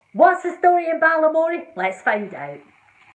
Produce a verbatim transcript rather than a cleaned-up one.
What's the story in Balamory? Let's find out.